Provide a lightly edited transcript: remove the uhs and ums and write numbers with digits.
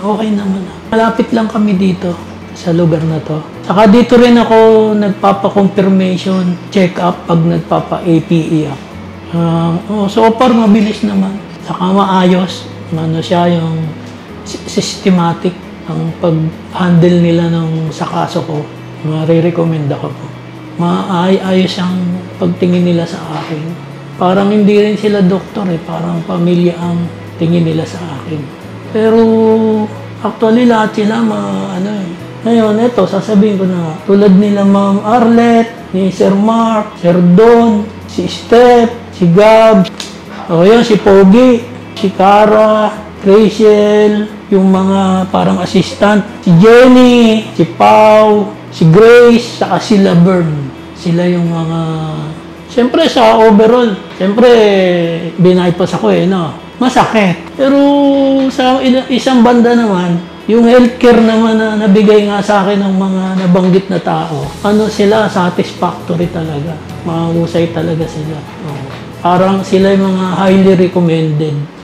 Okay naman. Malapit lang kami dito sa lugar na to. Saka dito rin ako nagpapa-confirmation check-up pag nagpapa-APE ako. So far, mabilis naman. Saka maayos. Ano siya yung systematic ang pag-handle nila sa kaso ko. Marirecommend ako po. Maayos ang pagtingin nila sa akin. Parang hindi rin sila doktor parang pamilya ang tingin nila sa akin. Pero actually lahat sila Ngayon, ito, sasabihin ko na tulad nila Ma'am Arlette, ni Sir Mark, Sir Don, si Steph, si Gab, si Pogi, si Cara, Rachel, yung mga parang assistant, si Jenny, si Pau, si Grace, saka si Laverne. Sila yung mga... Siyempre sa overall, siyempre binaypas ako masakit. Pero sa isang banda naman, yung healthcare naman na nabigay nga sa akin ng mga nabanggit na tao, sila, satisfactory talaga. Mahusay talaga sila. Parang sila yung mga highly recommended.